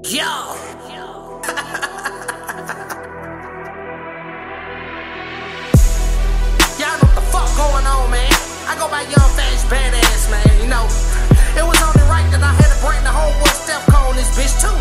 Yo! Y'all know what the fuck going on, man. I go by Young Fast Badass, man. You know, it was only right that I had to bring the whole boy Steph Cole on this bitch, too.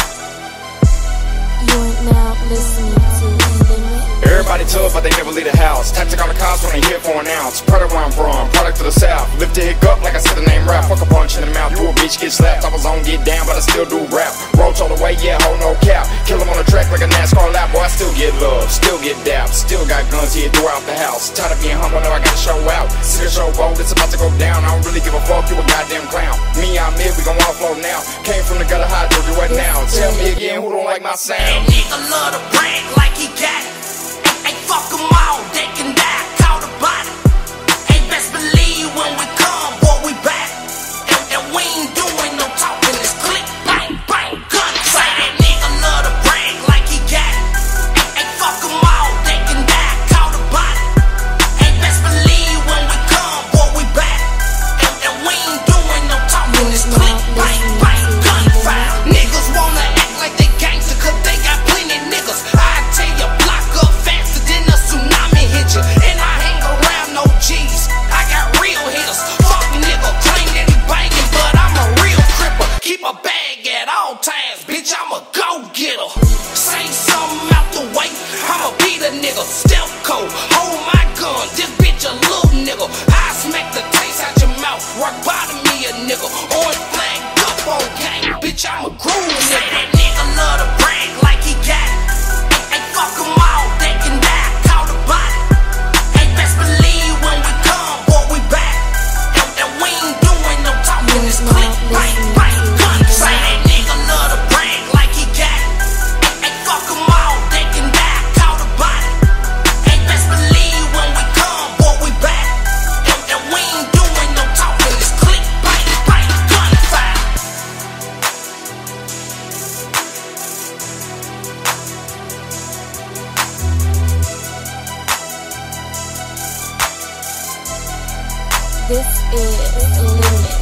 You are now listening to Limit. Everybody tough, but they never leave the house. Tactic on the cops when they hit for an ounce. Product where I'm from, product to the south. Lift a hiccup like I said the name rap. Fuck a punch in the mouth, you a bitch get slapped. I was on get down, but I still do rap. Roach all the way, yeah, hold no cap. Kill him on the track like a NASCAR lap. Boy, I still get love, still get dapped. Still got guns here throughout the house. Tired of being humble, now I gotta show out. See the show bold, it's about to go down. I don't really give a fuck, you a goddamn clown. Me, I'm here, we gon' offload now. Came from the gutter, high, do you right now. Tell me again, who don't like my sound? That nigga love to brag like he got it. Ain't fuck them all, they can die, call the body. Ain't best believe when we come, boy, we back. And we ain't doing no talking, it's click, bang, bang, gun. Say that nigga love to brag like he got it. Ain't fuck them all, they can die, call the body. Ain't best believe when we come, boy, we back. And we ain't doing no talking, it's click, bang, bang, gun. Niggas wanna act like they gangster cause they got plenty niggas. I tell you, block up faster than a tsunami hit you. And I hang around no G's, I got real hitters. Fuck nigga, claim that he banging, but I'm a real cripper. Keep a bag at all times, bitch, I'm a go-getter. Say something out the way, I'ma beat a nigga. Steph Cole, hold my gun, this bitch a little nigga. I smack the taste out your mouth, rock bottom me a nigga. Orange flag up on gang, bitch, I'm a groove nigga. Say that nigga love to brag like he got it. Ain't fuck them all, they can die, call the body. Ain't best believe when we come, boy, we back. And we ain't doing no talking, it's click, bang, bang, gun. Say that nigga love to brag like he got it. Ain't fuck them all, they can die, call the body. Ain't best believe when we come, boy, we back. And we ain't doing no talking, it's click, bang, bang, gun fire. This is Limit.